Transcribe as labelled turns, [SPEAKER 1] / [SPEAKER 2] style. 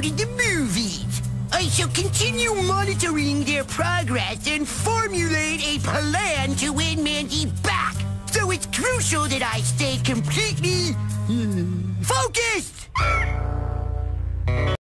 [SPEAKER 1] included the movies. I shall continue monitoring their progress and formulate a plan to win Mandy back. So it's crucial that I stay completely focused!